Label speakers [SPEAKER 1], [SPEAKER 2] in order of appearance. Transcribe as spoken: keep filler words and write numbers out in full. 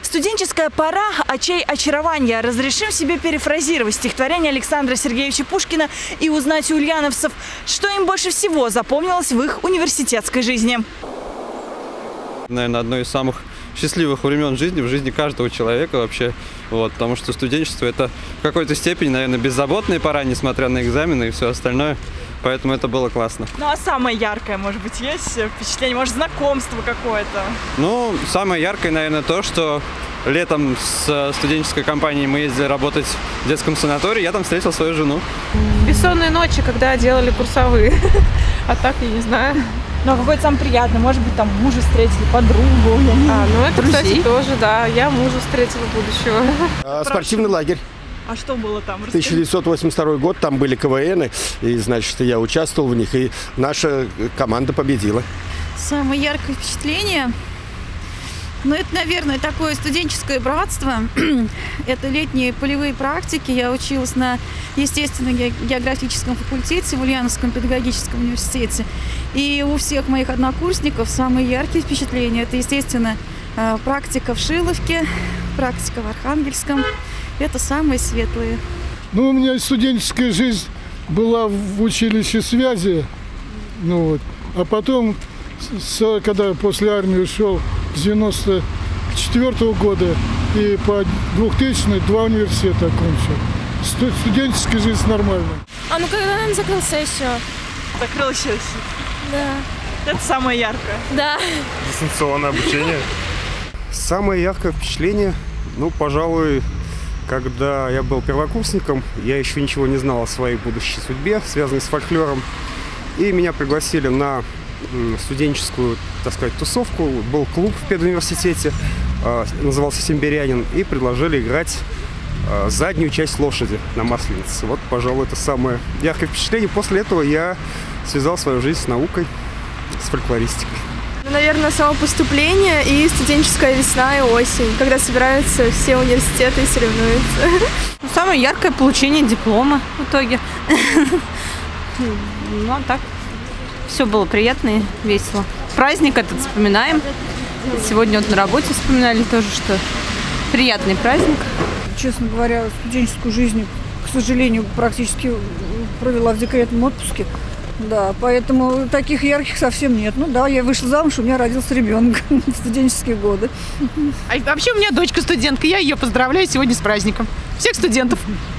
[SPEAKER 1] Студенческая пора, а чей очарование? Разрешим себе перефразировать стихотворение Александра Сергеевича Пушкина и узнать у ульяновцев, что им больше всего запомнилось в их университетской жизни.
[SPEAKER 2] Наверное, одно из самых счастливых времен жизни, в жизни каждого человека вообще. Вот, потому что студенчество – это в какой-то степени, наверное, беззаботная пора, несмотря на экзамены и все остальное. Поэтому это было классно.
[SPEAKER 1] Ну а самое яркое, может быть, есть впечатление? Может, знакомство какое-то?
[SPEAKER 2] Ну, самое яркое, наверное, то, что летом с студенческой компанией мы ездили работать в детском санатории, я там встретил свою жену.
[SPEAKER 3] Бессонные ночи, когда делали курсовые. А так, я не знаю.
[SPEAKER 1] Ну, а какой-то самый приятный? Может быть, там мужа встретили, подругу, я не знаю.
[SPEAKER 3] А, ну это,
[SPEAKER 1] друзей.
[SPEAKER 3] Кстати, тоже, да. Я мужа встретила будущего.
[SPEAKER 4] А, спортивный лагерь.
[SPEAKER 1] А что было там?
[SPEAKER 4] тысяча девятьсот восемьдесят второй год, там были КВНы, и, значит, я участвовал в них, и наша команда победила.
[SPEAKER 5] Самое яркое впечатление, ну, это, наверное, такое студенческое братство. Это летние полевые практики. Я училась на естественно-географическом факультете в Ульяновском педагогическом университете. И у всех моих однокурсников самые яркие впечатления – это, естественно, практика в Шиловке, практика в Архангельском. Это самые светлые.
[SPEAKER 6] Ну, у меня студенческая жизнь была в училище связи, ну вот, а потом, с, когда после армии ушел с девяносто четвёртого года и по двухтысячному два университета окончил. Студенческая жизнь нормальная.
[SPEAKER 7] А ну когда нам закрыл сессию?
[SPEAKER 1] Закрыл сессию?
[SPEAKER 7] Да.
[SPEAKER 1] Это самое яркое?
[SPEAKER 7] Да.
[SPEAKER 8] Дистанционное обучение.
[SPEAKER 9] Самое яркое впечатление, ну, пожалуй, когда я был первокурсником, я еще ничего не знал о своей будущей судьбе, связанной с фольклором. И меня пригласили на студенческую, так сказать, тусовку. Был клуб в педуниверситете, назывался «Симбирянин», и предложили играть заднюю часть лошади на Масленице. Вот, пожалуй, это самое яркое впечатление. После этого я связал свою жизнь с наукой, с фольклористикой.
[SPEAKER 7] Наверное, само поступление и студенческая весна и осень, когда собираются все университеты и соревнуются.
[SPEAKER 3] Самое яркое получение диплома в итоге. Ну, а так, все было приятно и весело. Праздник этот вспоминаем. Сегодня вот на работе вспоминали тоже, что приятный праздник.
[SPEAKER 10] Честно говоря, студенческую жизнь, к сожалению, практически провела в декретном отпуске. Да, поэтому таких ярких совсем нет. Ну да, я вышла замуж, у меня родился ребенок в студенческие годы.
[SPEAKER 3] А вообще у меня дочка студентка, я ее поздравляю сегодня с праздником. Всех студентов!